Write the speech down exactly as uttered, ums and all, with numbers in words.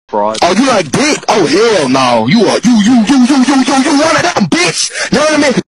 Fraud. Oh, you like dick? Oh, hell no. You are, you, you, you, you, you, you, you want it?